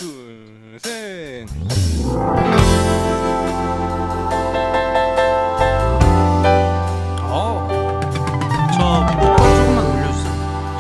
둘, 셋. 저 조금만 올려주세요.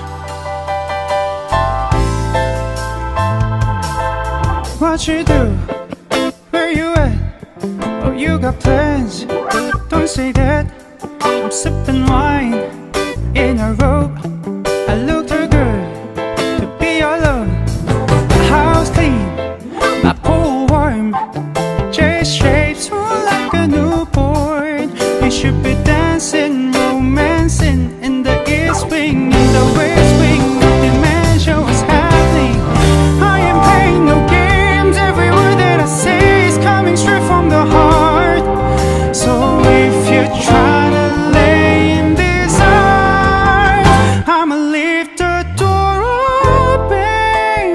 What you do? Where you at? Oh, you got plans? Don't say that. I'm sipping wine in a robe. I look too good to be alone. My house clean, my pool warm. Just shapes like a newborn. We should be dancing, romancing in the east wing, in the west wing. The man show what's happening. I am playing no games. Every word that I say is coming straight from the heart. So if you try to lay in this arms, I'ma leave the door open.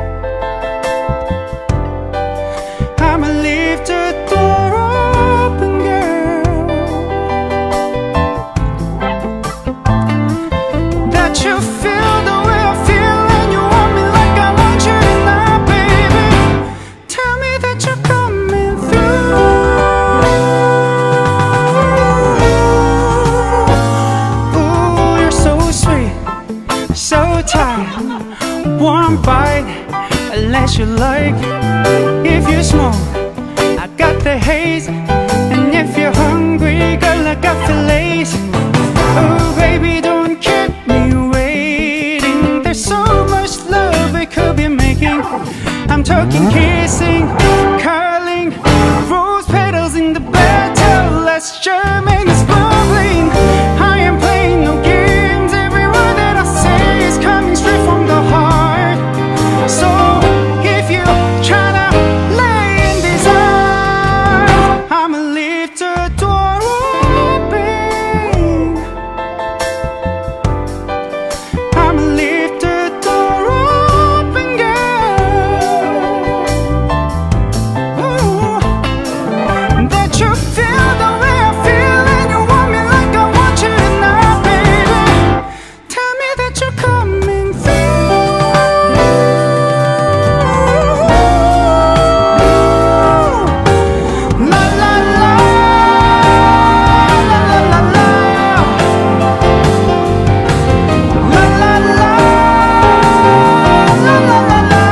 I'ma leave the door open, girl. That you feel the way I feel and you want me like I want you tonight, baby. Tell me that you're coming through. Ooh, you're so sweet, so tight. One bite, unless you like. If you smoke, I got the haze. And if you're hungry, girl, I got fillets. Oh, baby, don't keep me waiting. There's so much love we could be making. I'm talking kissing, curling, rose petals in the battle. Let's German is bubbling. I am playing no games. Every word that I say is coming straight from the heart. So if you tryna lay in this arms, I'ma leave the door open. I'ma leave the door open, girl. Ooh. That you feel the way I feel and you want me like I want you tonight, baby. Tell me that you're coming through. La la la, la la la la, la la la, la la la la, la la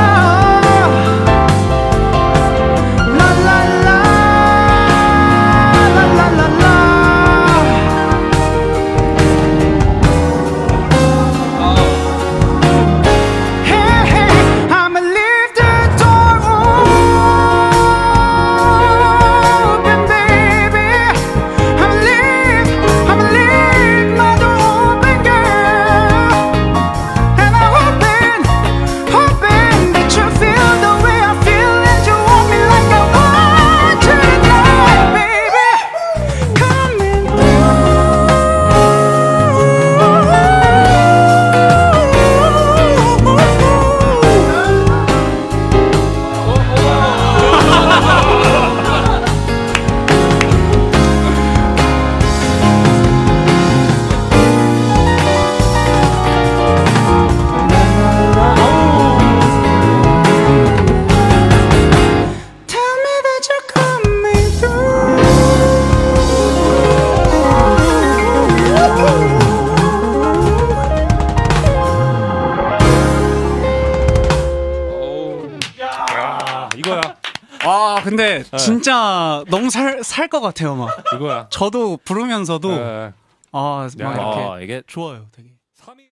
la, la la la. Hey, hey, I'ma leave the door open, baby. I'ma leave my door open, girl. And I'm hoping that you feel the way I feel and you want me like I want you tonight, baby. Coming Tell me that you're coming through. 이거야. 아 근데 진짜 너무 살 것 같아요 막. 이거야. 저도 부르면서도 네. 막 이렇게 이게 좋아요 되게.